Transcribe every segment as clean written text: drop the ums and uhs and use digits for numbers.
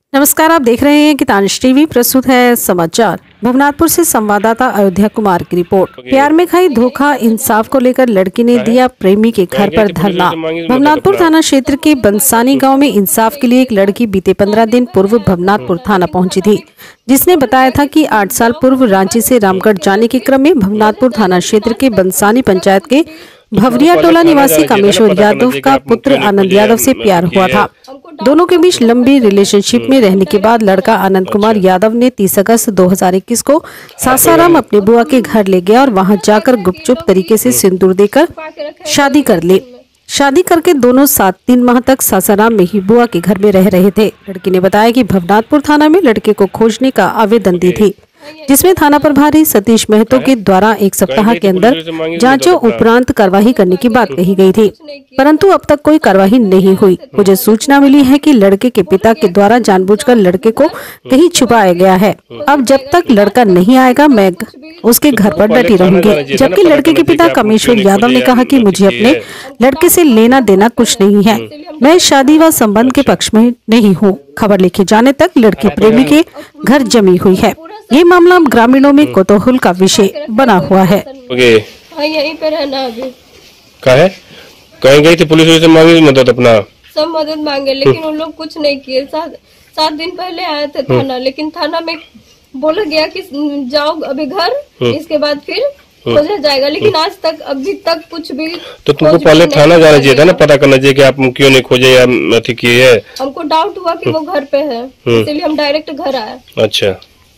नमस्कार, आप देख रहे हैं कितानिश टीवी। प्रस्तुत है समाचार। भवनाथपुर से संवाददाता अयोध्या कुमार की रिपोर्ट। प्यार में खाई धोखा, इंसाफ को लेकर लड़की ने दिया प्रेमी के घर पर धरना। भवनाथपुर थाना क्षेत्र के बंसानी गांव में इंसाफ के लिए एक लड़की बीते 15 दिन पूर्व भवनाथपुर थाना पहुंची थी, जिसने बताया था कि 8 साल पूर्व रांची से रामगढ़ जाने के क्रम में भवनाथपुर थाना क्षेत्र के बंसानी पंचायत के भवरिया टोला निवासी कामेश्वर यादव का पुत्र आनंद यादव से प्यार हुआ था। दोनों के बीच लंबी रिलेशनशिप में रहने के बाद लड़का आनंद कुमार यादव ने 30 अगस्त 2021 को सासाराम अपने बुआ के घर ले गया और वहां जाकर गुपचुप तरीके से सिंदूर देकर शादी कर ली। शादी करके दोनों 7-3 माह तक सासाराम में ही बुआ के घर में रह रहे थे। लड़की ने बताया कि भवनाथपुर थाना में लड़के को खोजने का आवेदन दी थी, जिसमें थाना प्रभारी सतीश महतो के द्वारा 1 सप्ताह के अंदर जांचों उपरांत कार्रवाई करने की बात कही गई थी, परंतु अब तक कोई कार्रवाई नहीं हुई। मुझे सूचना मिली है कि लड़के के पिता के द्वारा जानबूझकर लड़के को कहीं छुपाया गया है। अब जब तक लड़का नहीं आएगा मैं उसके घर पर डटी रहूंगी। जबकि लड़के के पिता कामेश्वर यादव ने कहा कि मुझे अपने लड़के से लेना देना कुछ नहीं है, मैं शादी व संबंध के पक्ष में नहीं हूँ। खबर लिखे जाने तक लड़की प्रेमी के घर जमी हुई है। ये मामला ग्रामीणों में कौतूहल का विषय बना हुआ है। यहीं पे रहना अभी कहीं गई थी पुलिस से मांगी मदद, अपना सब मदद मांगे, लेकिन उन लोग कुछ नहीं किए। 7 दिन पहले आए थे थाना, लेकिन थाना में बोला गया कि जाओ अभी घर, इसके बाद फिर खोजा जाएगा, लेकिन आज तक अभी तक कुछ भी। तो तुमको पहले थाना जाना चाहिए था ना, पता करना चाहिए कि आप क्यों नहीं खोजे या अथी किए है। हमको डाउट हुआ कि वो घर पे है, इसलिए हम डायरेक्ट घर आए। अच्छा,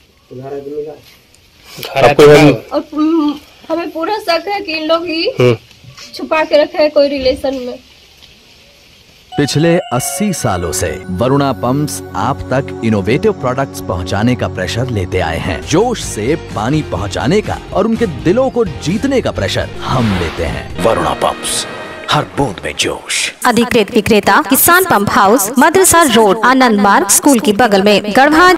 और हमें पूरा शक है कि इन लोग ही छुपा के रखे है कोई रिलेशन में। पिछले 80 सालों से वरुणा पंप्स आप तक इनोवेटिव प्रोडक्ट्स पहुंचाने का प्रेशर लेते आए हैं। जोश से पानी पहुंचाने का और उनके दिलों को जीतने का प्रेशर हम लेते हैं। वरुणा पंप्स, हर बूंद में जोश। अधिकृत विक्रेता किसान पंप हाउस, मदरसा रोड, आनंद मार्ग स्कूल के बगल में, गढ़वा।